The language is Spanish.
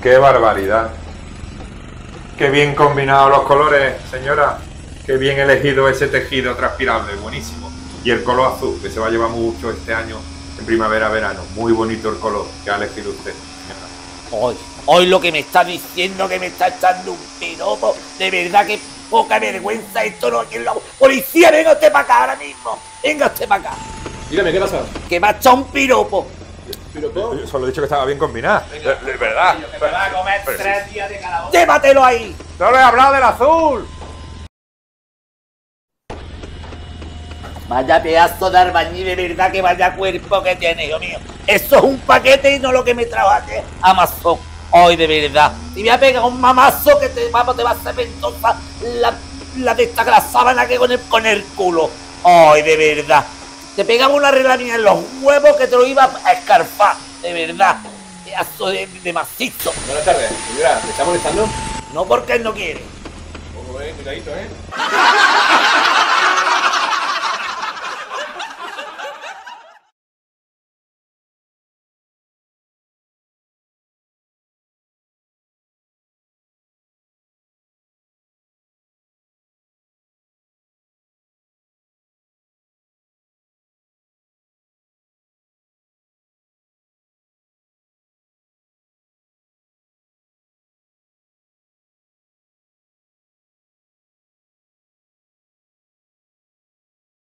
¡Qué barbaridad! ¡Qué bien combinados los colores, señora! ¡Qué bien elegido ese tejido transpirable! Buenísimo. Y el color azul, que se va a llevar mucho este año en primavera-verano. Muy bonito el color que ha elegido usted, señora. Hoy lo que me está diciendo, que me está echando un piropo, de verdad que poca vergüenza esto no aquí en la... ¡Policía, venga usted para acá ahora mismo! ¡Venga usted para acá! Dígame, ¿qué pasa? Que me ha echado un piropo. ¿Piropo? Yo solo he dicho que estaba bien combinada. De verdad. Me va a comer 3 días de calabozo. ¡Llévatelo ahí! ¡Solo he hablado del azul! Vaya pedazo de albañil, de verdad que vaya cuerpo que tiene, hijo mío. Eso es un paquete y no lo que me trajo ayer Amazon. Hoy de verdad. Te voy a pegar un mamazo que te va a hacer ventosa la de esta sábana que con el culo. Hoy de verdad. Te pegaba una relamina en los huevos que te lo iba a escarpar. De verdad. Pedazo de macizo. Buenas tardes, señora, ¿me está molestando? No porque él no quiere. Ojo, cuidadito,